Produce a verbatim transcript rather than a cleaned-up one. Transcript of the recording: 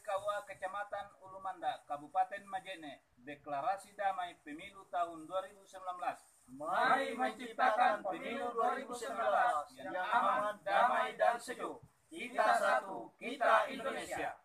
K U A Kecamatan Ulumanda, Kabupaten Majene, Deklarasi Damai Pemilu tahun dua ribu sembilan belas. Mari menciptakan pemilu dua ribu sembilan belas yang aman, damai, dan sejuk. Kita satu, kita Indonesia.